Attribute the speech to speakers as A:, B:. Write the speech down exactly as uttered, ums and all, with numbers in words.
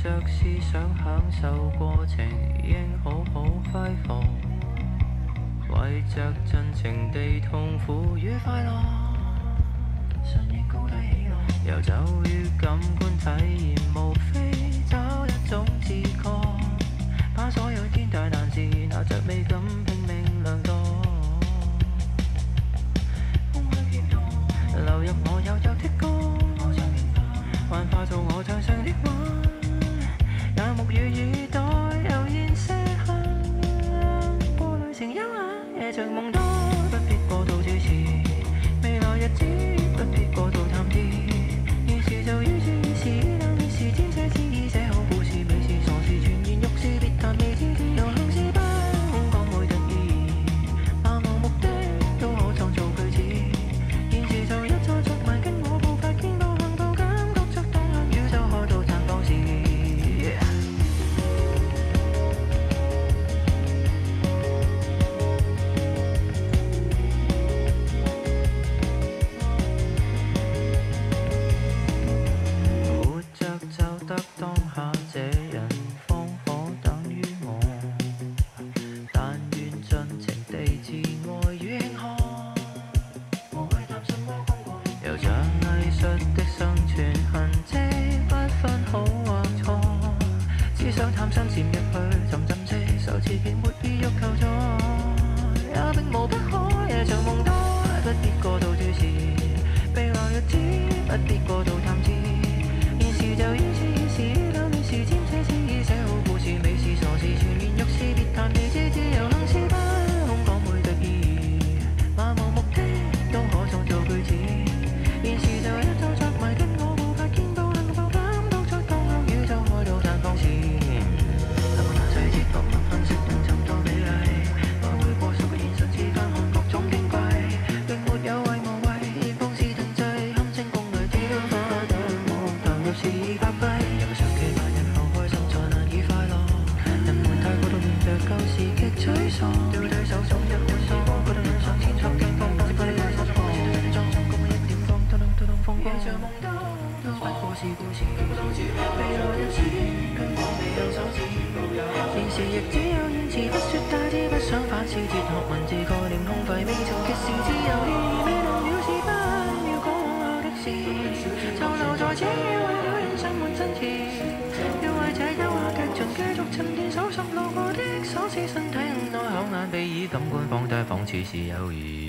A: 着思想享受過程，應好好揮霍，為着盡情地痛苦與快樂，順應高低起落，遊走於感官體驗，無非找一種自覺，把所有天大難事拿着美感拼命量度，流入我悠悠的歌，幻化做我唱上的話，也木語耳朵悠然些下，過濾成優雅，夜像夢多，不必過度注視，未來日子不必過度探知，於是就於是於是兩件事添些詩意，寫好故事，美是傻事，全然欲試，別談未知，自由行是不空講每特意，漫無目的都可創造句子，現時就一再着迷，跟我步伐見步行步，感覺着當向宇宙開到綻放時。活着就得當下，這人方可等於我，但願盡情地自愛與慶賀，無謂談什麼功過，又像藝術的生存痕跡，不分好或錯，只想探身潛入去浸浸式，受刺激沒必欲求助，也並無不可，夜長夢多，不必過度注視，未來日子不必過度探知，現時就於是於是兩件事沾些詩意，寫好故事，美是傻事，全然欲試，別談未知，自由行是不空講每特意，漫無目的都可創造句子，現時就一再着迷，跟我步伐見步行步，感覺着當向宇宙開到綻放時，看看那細節獨立分析，能尋到美麗，來回過數個現實之間，看各種矜貴，並沒有為無謂，現況是停滯，堪稱共類，只要花得望，投入是已發揮，有常期萬日後開心再難以快樂，人們太過度念着舊時極沮喪，掉低手中一碗湯，不斷上前速近方，不知不理解所裝，裝上共一點光，突突突突風光，像夢多，不過是故事，未來日子跟我未有手指，現時亦只有言辭，不說大知，不想反思哲學文字概念空廢，未曾決是自由意，未能了是不要講往後的事，就留在這與為了人生沒真切，要為這優雅劇場繼續沉澱搜索路過的鎖匙，身體內口眼鼻耳感官放低，仿似是友誼。